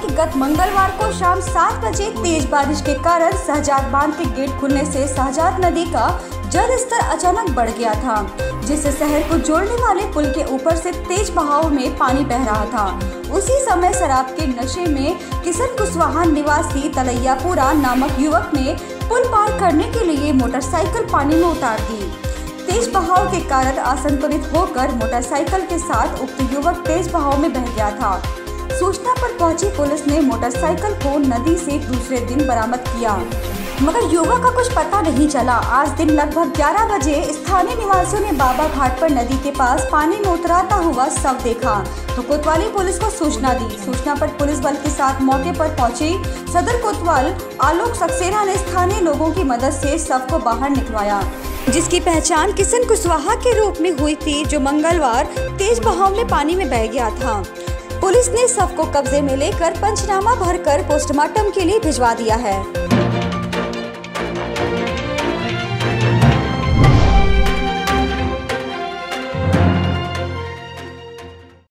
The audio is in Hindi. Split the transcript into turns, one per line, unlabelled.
कि गत मंगलवार को शाम 7 बजे तेज बारिश के कारण शहजाद बांध के गेट खुलने से शहजाद नदी का जल स्तर अचानक बढ़ गया था, जिससे शहर को जोड़ने वाले पुल के ऊपर से तेज बहाव में पानी बह रहा था। उसी समय शराब के नशे में किशन कुशवाहा निवासी तलैयापुरा नामक युवक ने पुल पार करने के लिए मोटरसाइकिल पानी में उतार दी। तेज बहाव के कारण असंतुलित होकर मोटरसाइकिल के साथ उक्त युवक तेज बहाव में बह गया था। सूचना पर पहुंची पुलिस ने मोटरसाइकिल को नदी से दूसरे दिन बरामद किया, मगर युवक का कुछ पता नहीं चला। आज दिन लगभग 11 बजे स्थानीय निवासियों ने बाबा घाट पर नदी के पास पानी में उतराता हुआ शव देखा तो कोतवाली पुलिस को सूचना दी। सूचना पर पुलिस बल के साथ मौके पर पहुंची सदर कोतवाल आलोक सक्सेना ने स्थानीय लोगों की मदद से शव को बाहर निकलवाया, जिसकी पहचान किशन कुशवाहा के रूप में हुई थी, जो मंगलवार तेज बहाव में पानी में बह गया था। पुलिस ने शव को कब्जे में लेकर पंचनामा भरकर पोस्टमार्टम के लिए भिजवा दिया है।